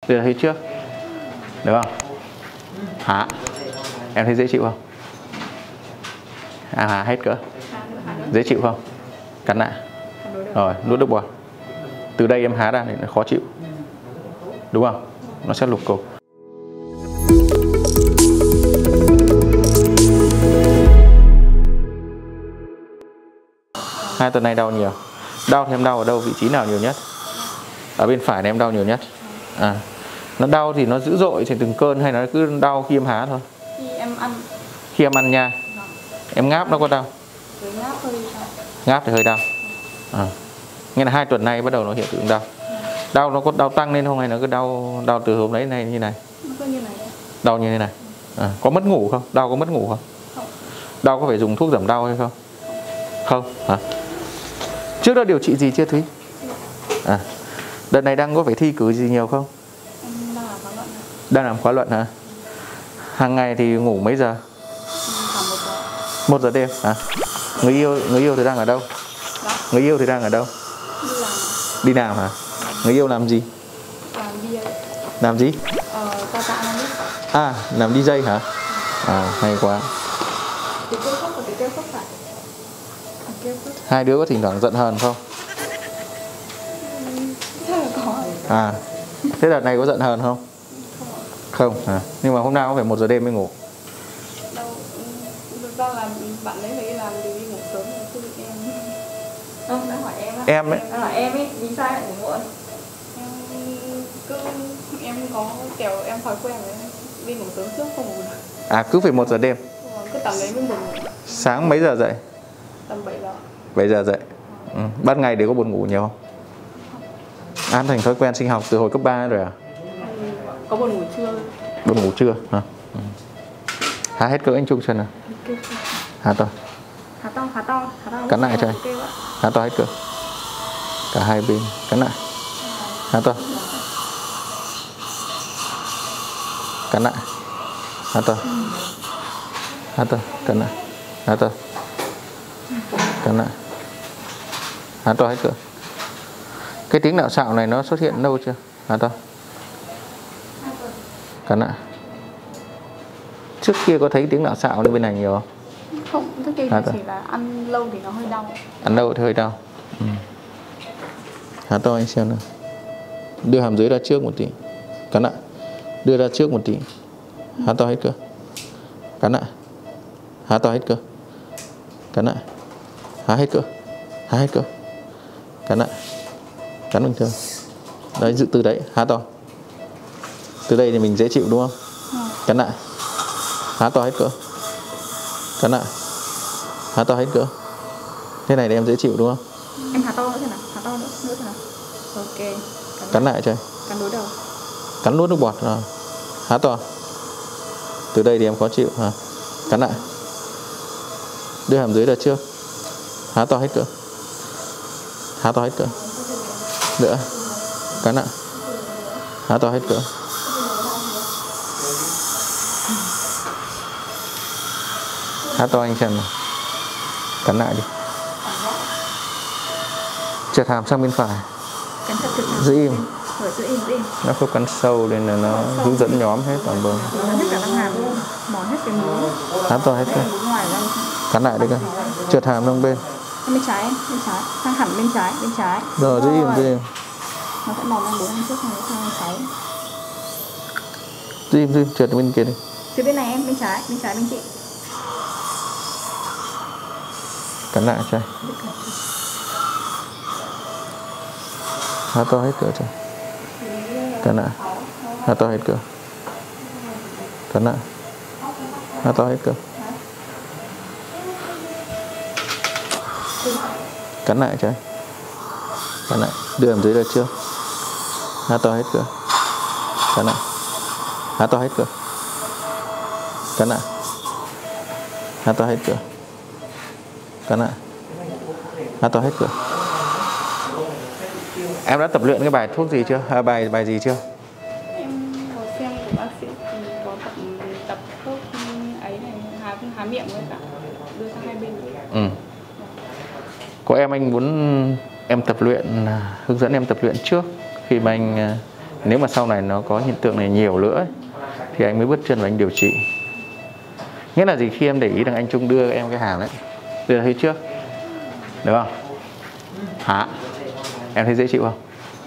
Đưa thấy trước. Được không? Hả? Em thấy dễ chịu không? À hết cỡ. Dễ chịu không? Cắn lại. Rồi, nuốt nước bọt. Từ đây em há ra thì nó khó chịu. Đúng không? Nó sẽ lục cục. Hai tuần này đau nhiều. Đau thì em đau ở đâu? Vị trí nào nhiều nhất? Ở bên phải này em đau nhiều nhất. À, nó đau thì nó dữ dội thì từng cơn hay nó cứ đau khi em há thôi? Khi em ăn. Khi em ăn nha. Em ngáp nó có đau? Ngáp hơi đau. Ngáp thì hơi đau. À. Nghĩa là 2 tuần nay bắt đầu nó hiện tượng đau. Đau nó có đau tăng lên không hay nó cứ đau từ hôm đấy này như này? Nó cứ như này. Đau như thế này. À. Có mất ngủ không? Đau có mất ngủ không? Không. Đau có phải dùng thuốc giảm đau hay không? Không. Hả? Trước đó điều trị gì chưa Thúy? À. Đợt này đang có phải thi cử gì nhiều không? Em đang làm khóa luận. Đang làm khóa luận hả? Hàng ngày thì ngủ mấy giờ? Khoảng 1 giờ. 1 giờ đêm hả? Người yêu thì đang ở đâu? Đó. Người yêu thì đang ở đâu? Đi làm. Đi làm hả? Người yêu làm gì? Làm bia. Làm gì? Qua tạ làm biết. À, làm DJ hả? À, hay quá. Thì kêu khóc và kêu khóc phải. Kêu khóc. Hai đứa có thỉnh thoảng giận hờn không? Chắc là có. À, thế đợt này có giận hờn không? Không à? Nhưng mà hôm nào cũng phải 1 giờ đêm mới ngủ. Đâu, thực ra là bạn ấy phải làm thì đi ngủ sớm rồi chứ em. Không, đã hỏi em á. Em ấy. Đã hỏi em ấy, vì sao lại ngủ muộn? Em có kiểu em thói quen với đi ngủ sớm trước không ngủ được. À, cứ phải 1 giờ đêm. Cứ tầm đấy mới buồn ngủ. Sáng mấy giờ dậy? Tầm 7 giờ. 7 giờ dậy. Ừ. Ban ngày thì có buồn ngủ nhiều không? An thành thói quen sinh học từ hồi cấp 3 rồi à? Có buồn ngủ trưa. Buồn ngủ trưa hả? Ừ. Há hết cỡ anh Trung chân nào. Há to. Há to, há to, há to. Cắn lại cho anh. Há to hết cỡ. Cả hai bên. Cắn lại. Há to. Cắn lại. Há to. Há to. Cắn lại. Há to. Cắn lại. Há to hết cỡ. Cái tiếng nạo xạo này nó xuất hiện lâu chưa? Há to. Cắn lại. Trước kia có thấy tiếng nạo xạo lên bên này nhiều không? Không, trước kia chỉ là ăn lâu thì nó hơi đau. Ăn lâu thì hơi đau. Ừ. Há to anh xem nào. Đưa hàm dưới ra trước một tí. Cắn lại. Đưa ra trước một tí. Há to hết cơ. Cắn lại. Há to hết cơ. Cắn lại. Há hết cơ. Há hết cơ. Cắn lại. Cắn bình thường. Đấy, dự từ đấy. Há to. Từ đây thì mình dễ chịu đúng không? Cắn lại. Há to hết cỡ. Cắn lại. Há to hết cỡ. Thế này thì em dễ chịu đúng không? Em há to nữa thế nào? Há to nữa thế nào? Ok. Cắn lại cho em. Cắn đối đầu. Cắn nuốt nước bọt rồi. Há to. Từ đây thì em khó chịu hả? Cắn lại. Đưa hàm dưới ra trước. Há to hết cỡ. Há to hết cỡ. Nữa. Cắn lại. Há to hết cỡ. Há to anh xem nào. Cắn lại đi. Trượt hàm sang bên phải. Giữ im. Nó không cắn sâu nên là nó hướng dẫn nhóm hết toàn bộ. Hết cả răng hàm luôn. Mòn hết cái múi. Há to hết cơ. Cắn lại đấy cơ. Trượt hàm sang bên. Bên trái, bên trái. Sang hẳn bên trái, bên trái. Rồi giữ im, giữ im. Nó sẽ mòn sang 4 trước sang 6. Giữ im, trượt bên kia đi. Phía bên này em, bên trái bên chị. Cắn lại cho. Há to hết cỡ cho. Cắn lại. Há to hết cỡ. Cắn lại. Há to hết cỡ. Cắn lại cho. Cắn lại. Đưa hàm dưới ra trước. Há to hết cỡ. Cắn lại. Há to hết cỡ. Cắn lại. Há to hết cỡ. Cắn lại. Há to hết cỡ. Em đã tập luyện cái bài thuốc gì chưa? Bài gì chưa? Em có xem của bác sĩ thì có tập thuốc ấy này, há miệng với cả đưa sang hai bên. Ừ. Có em anh muốn em tập luyện, hướng dẫn em tập luyện trước khi mà anh Nếu mà sau này nó có hiện tượng này nhiều nữa thì anh mới bước chân và anh điều trị. Nghĩa là gì? Khi em để ý rằng anh Trung đưa em cái hàm đấy, đưa ra phía trước, được không? Hả? Em thấy dễ chịu không?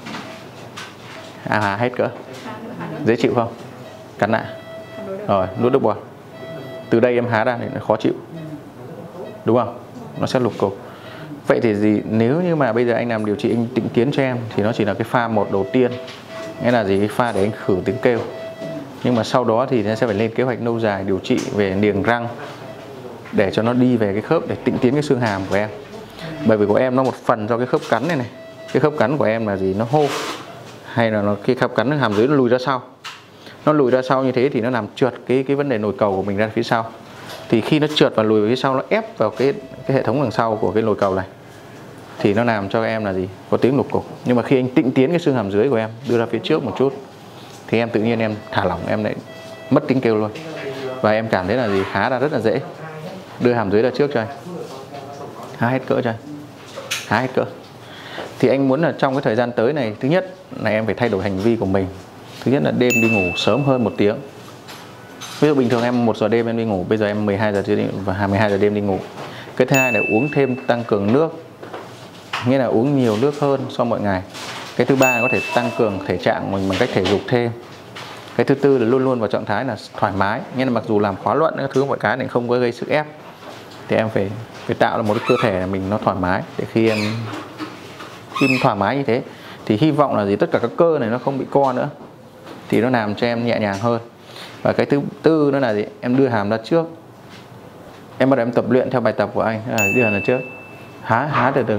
Hả hết cỡ? Dễ chịu không? Cắn lại. Rồi, nuốt nước bọt. Từ đây em há ra thì nó khó chịu, đúng không? Nó sẽ lục cục. Vậy thì gì? Nếu như mà bây giờ anh làm điều trị, anh tĩnh tiến cho em thì nó chỉ là cái pha một đầu tiên. Nghĩa là gì? Cái pha để anh khử tiếng kêu. Nhưng mà sau đó thì nó sẽ phải lên kế hoạch lâu dài điều trị về niềng răng để cho nó đi về cái khớp, để tĩnh tiến cái xương hàm của em. Bởi vì của em nó một phần do cái khớp cắn này này. Cái khớp cắn của em là gì? Nó hô, hay là cái khớp cắn hàm dưới nó lùi ra sau. Nó lùi ra sau như thế thì nó làm trượt cái vấn đề nồi cầu của mình ra phía sau. Thì khi nó trượt và lùi về phía sau, nó ép vào cái hệ thống đằng sau của cái nồi cầu này, thì nó làm cho em là gì? Có tiếng lục cục. Nhưng mà khi anh tĩnh tiến cái xương hàm dưới của em, đưa ra phía trước một chút, thì em tự nhiên em thả lỏng, em lại mất tiếng kêu luôn. Và em cảm thấy là gì? Há ra rất là dễ. Đưa hàm dưới ra trước cho anh. Há hết cỡ cho anh. Há hết cỡ. Thì anh muốn là trong cái thời gian tới này, thứ nhất là em phải thay đổi hành vi của mình. Thứ nhất là đêm đi ngủ sớm hơn 1 tiếng. Ví dụ bình thường em 1 giờ đêm em đi ngủ, bây giờ em 12 giờ và 12 giờ đêm đi ngủ. Cái thứ hai là uống thêm, tăng cường nước, nghĩa là uống nhiều nước hơn so mọi ngày. Cái thứ ba là có thể tăng cường thể trạng mình bằng cách thể dục thêm. Cái thứ tư là luôn luôn vào trạng thái là thoải mái, nghĩa là mặc dù làm khóa luận các thứ mọi cái này không có gây sức ép, thì em phải tạo ra một cái cơ thể là mình nó thoải mái. Để khi em thoải mái như thế thì hy vọng là gì? Tất cả các cơ này nó không bị co nữa, thì nó làm cho em nhẹ nhàng hơn. Và cái thứ tư nữa là gì? Em đưa hàm ra trước, em bắt đầu em tập luyện theo bài tập của anh. Đưa hàm ra trước, há từ từ,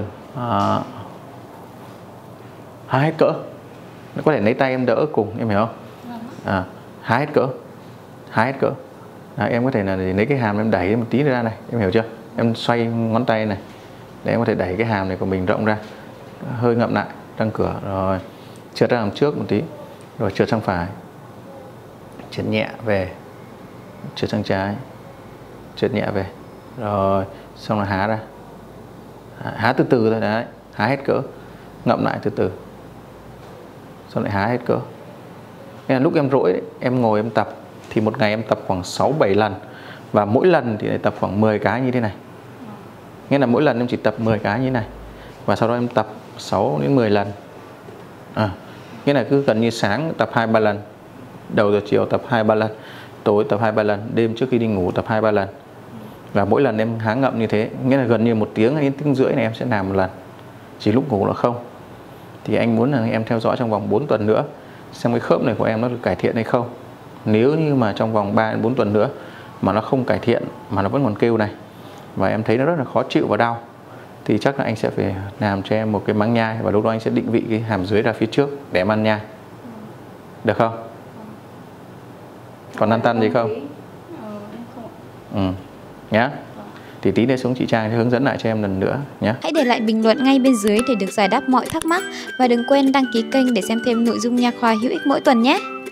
há hết cỡ. Nó có thể lấy tay em đỡ cùng, em hiểu không? Há hết cỡ, há hết cỡ. Em có thể là lấy cái hàm em đẩy một tí ra này, em hiểu chưa? Em xoay ngón tay này để em có thể đẩy cái hàm này của mình rộng ra, hơi ngậm lại răng cửa. Rồi trượt ra đằng trước một tí, rồi trượt sang phải, trượt nhẹ về, trượt sang trái, trượt nhẹ về, rồi xong là há ra. Há từ từ thôi đấy, há hết cỡ, ngậm lại từ từ, xong lại há hết cỡ. Nên là lúc em rỗi, em ngồi em tập thì một ngày em tập khoảng 6-7 lần. Và mỗi lần thì lại tập khoảng 10 cái như thế này. Nghĩa là mỗi lần em chỉ tập 10 cái như thế này. Và sau đó em tập 6 đến 10 lần. Nghĩa là cứ gần như sáng tập 2-3 lần, đầu giờ chiều tập 2-3 lần, tối tập 2-3 lần, đêm trước khi đi ngủ tập 2-3 lần. Và mỗi lần em há ngậm như thế, nghĩa là gần như 1 tiếng đến 1 tiếng rưỡi này em sẽ làm một lần. Chỉ lúc ngủ là không. Thì anh muốn là em theo dõi trong vòng 4 tuần nữa, xem cái khớp này của em nó được cải thiện hay không. Nếu như mà trong vòng 3-4 tuần nữa mà nó không cải thiện, mà nó vẫn còn kêu này, và em thấy nó rất là khó chịu và đau, thì chắc là anh sẽ phải làm cho em một cái máng nhai. Và lúc đó anh sẽ định vị cái hàm dưới ra phía trước để em ăn nhai. Được không? Còn lăn tăn gì không? Nhá. Thì tí nữa xuống chị Trang sẽ hướng dẫn lại cho em lần nữa nhé. Hãy để lại bình luận ngay bên dưới để được giải đáp mọi thắc mắc. Và đừng quên đăng ký kênh để xem thêm nội dung nha khoa hữu ích mỗi tuần nhé.